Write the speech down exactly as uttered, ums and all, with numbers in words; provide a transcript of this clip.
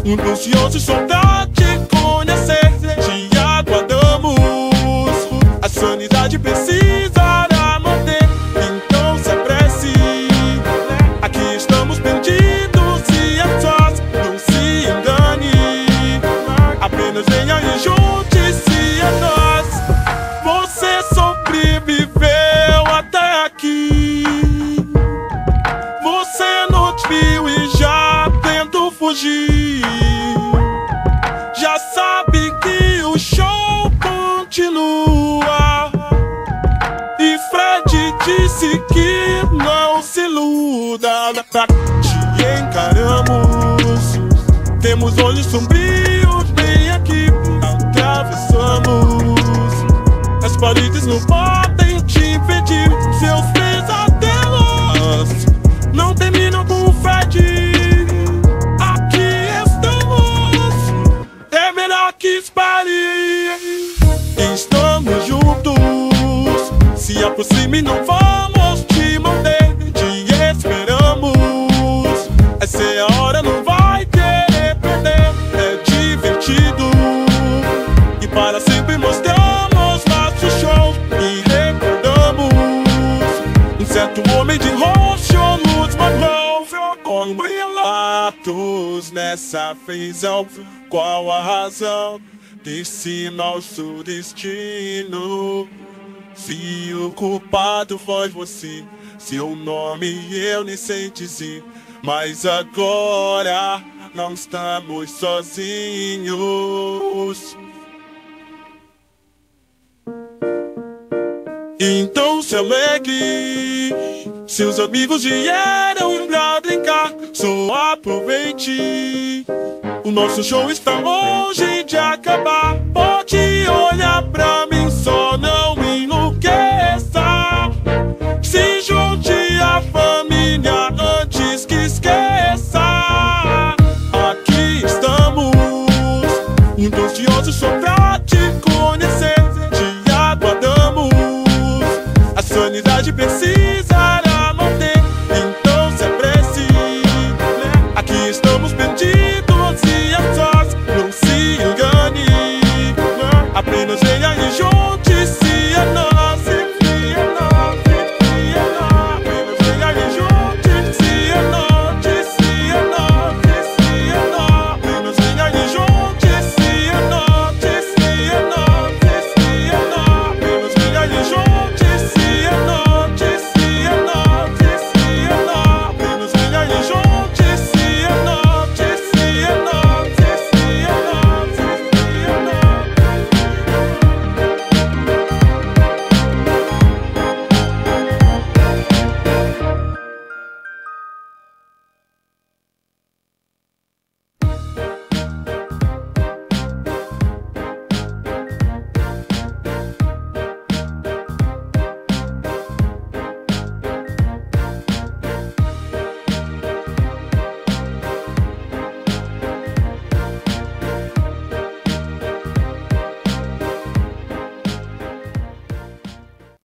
Muito ansiosos só pra te conhecer. Te aguardamos. A sanidade precisa manter. Então se apresse. Aqui estamos perdidos e é sós. Não se engane. Apenas venha e junte-se a nós. Você sobreviveu até aqui. Você nos viu e já tentou fugir. Já sabe que o show continua. E Fred disse que não se iluda. Te encaramos. Temos olhos sombrios bem aqui. Atravessamos. As paredes não podem te impedir. Seus pesadelos não terminam com o Fred. Aqui estamos. É melhor que espere. Estamos juntos. Se aproxime, não vamos te manter. Te esperamos. Essa é a hora, não vai querer perder. É divertido. E para sempre mostramos nosso show. E recordamos um certo homem de roxo nos mandou com relatos nessa prisão. Qual a razão desse nosso destino? Se o culpado foi você, seu nome eu nem sei dizer. Mas agora não estamos sozinhos. Então se alegre. Seus amigos vieram pra brincar. Só aproveite. O nosso show está longe de acabar. Pode olhar pra mim, só não enlouqueça. Se junte à família antes que esqueça. Aqui estamos, muito ansiosos só pra te conhecer. Te aguardamos. A sanidade precisa manter. Então se apresse. Aqui estamos perdidos.